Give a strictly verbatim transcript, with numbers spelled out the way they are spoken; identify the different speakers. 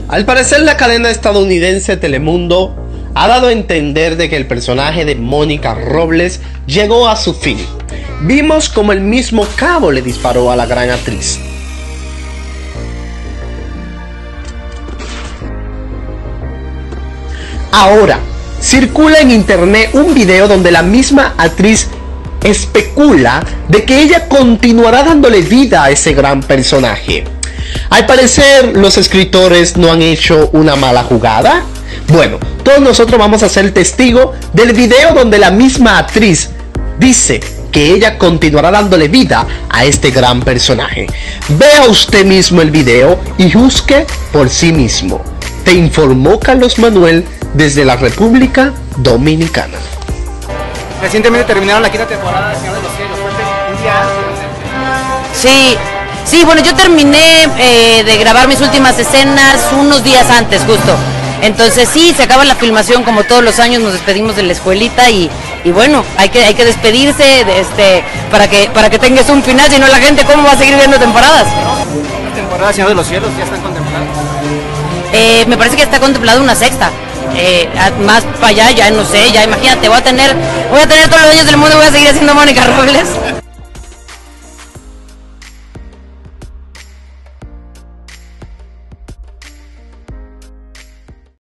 Speaker 1: Al parecer, la cadena estadounidense Telemundo ha dado a entender de que el personaje de Mónica Robles llegó a su fin. Vimos como el mismo cabo le disparó a la gran actriz. Ahora, circula en internet un video donde la misma actriz especula de que ella continuará dándole vida a ese gran personaje. Al parecer, los escritores no han hecho una mala jugada. Bueno, todos nosotros vamos a ser testigos del video donde la misma actriz dice que ella continuará dándole vida a este gran personaje. Vea usted mismo el video y juzgue por sí mismo. Te informó Carlos Manuel desde la República Dominicana.
Speaker 2: Recientemente terminaron la quinta temporada de Señor de los Cielos. Un día antes.
Speaker 3: Sí, sí, bueno, yo terminé eh, de grabar mis últimas escenas unos días antes, justo. Entonces sí, se acaba la filmación como todos los años, nos despedimos de la escuelita y, y bueno, hay que, hay que despedirse de este, para que para que tengas un final, si no la gente cómo va a seguir viendo temporadas.
Speaker 2: ¿Las temporadas de Señor de los Cielos ya están contempladas?
Speaker 3: Eh, me parece que está contemplada una sexta. Eh, más para allá, ya no sé, ya imagínate, voy a tener, voy a tener todos los años del mundo y voy a seguir haciendo Mónica Robles.